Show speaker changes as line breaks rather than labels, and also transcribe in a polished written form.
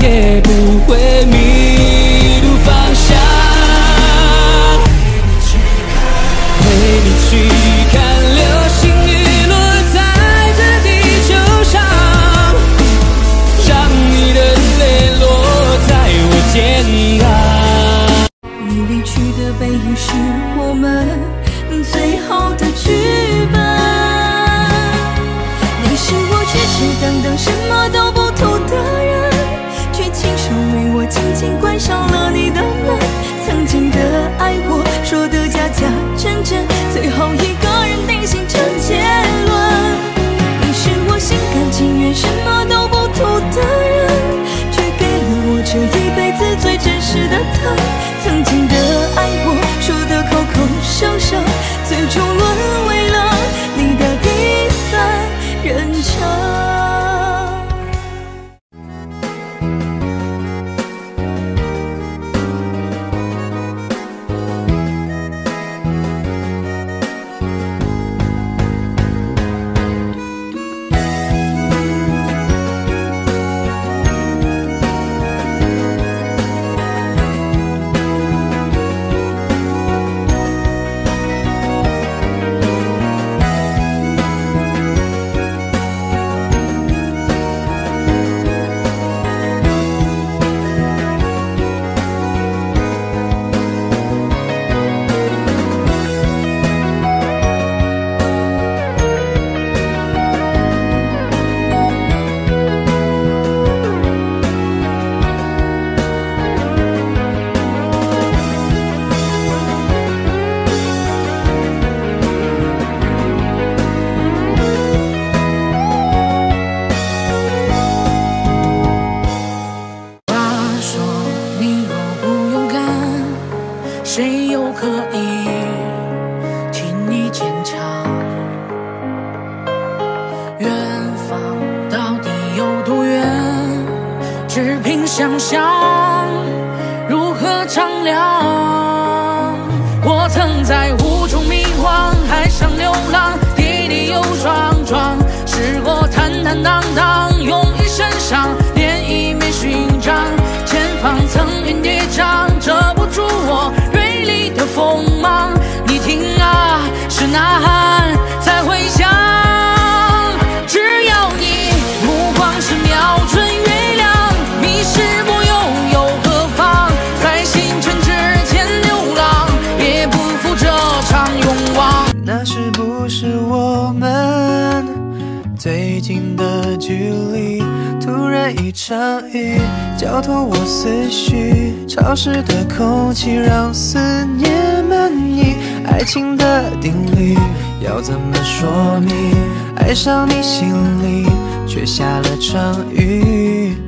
也不会迷路方向。陪你去看流星雨落在这地球上，让你的泪落在我肩膀。
你离去的背影是我们最后的剧本。你是我痴痴等等什么都不图的人，却亲手为我紧紧关上了你的门。曾经的爱我说的假假真真，最后一个人定性成结论。你是我心甘情愿什么都不图的人，却给了我这一辈子最真实的疼。曾经的爱我说的口口声声，最终沦为了你的第三人称。
谁又可以替你坚强？远方到底有多远？只凭想象，如何丈量？我曾在雾中迷惘，海上流浪，地里又撞撞，试过坦坦荡荡，用一身伤练一面勋章。前方层云叠嶂，遮不住我锐利的锋芒。你听啊，是呐喊在回响。只要你目光是瞄准月亮，迷失我又何妨？在星辰之间流浪，也不负这场勇往。
那是不是我们最近的距离？突然一场雨，浇透我思绪，潮湿的空气让思念满溢。爱情的定律要怎么说明？爱上你心里却下了场雨。